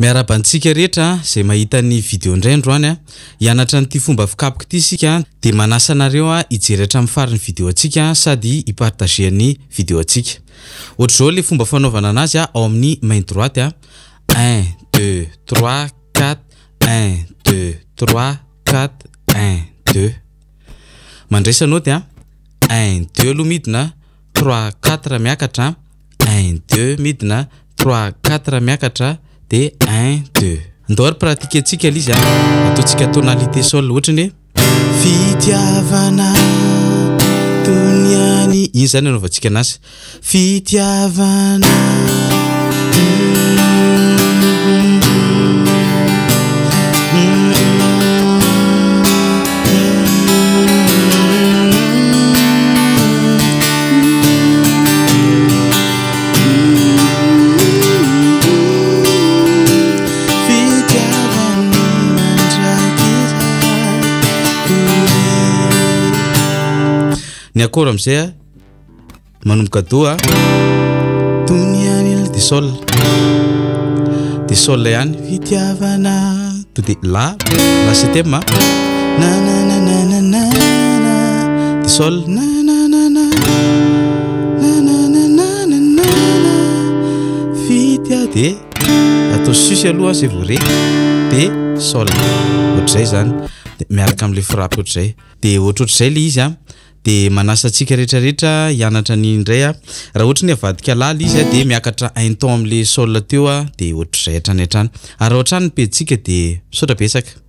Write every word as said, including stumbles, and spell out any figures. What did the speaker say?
Miarabantsika rehetra izay mahita ny vidéo indray androany a hianatra nyity fomba fikapoka ity isika dia manasa anareo a hijery hatramin'ny farany vidéo antsika sady hipartager ny vidéo antsika. Ohatra izao le fomba fanaovana anazy a ao amin'ny main droite a un deux trois quatre un deux trois quatre un deux. Mandraisa note a un deux aloha midina trois quatre miakatra un deux midina trois quatre miakatra de un deux. Andao ary pratique antsika izy a ataontsika tonalité sol ohatra ny fitiavana doniany iny zany anaovantsika anazy fitiavana ny akora amizay a manomboka do a doniany de sol de sol ihany fitiavana to de la la septième na na na na na na de sol na na na na na na na na na na fitia de atao susy aloha c'est vrai de sol ohatr'izay zany de miaraka am'le frappe ohatr'izay de ohatrohatr'izay le izy a de manasa antsika rehetra rehetra hianatra ny indray a raha ohatra ny avadika lala izy a de miakatra un ton am'le sol teo a de ohatr'izay hatrany hatrany ary raha ohatrany ny peditsika de misaotra betsaka.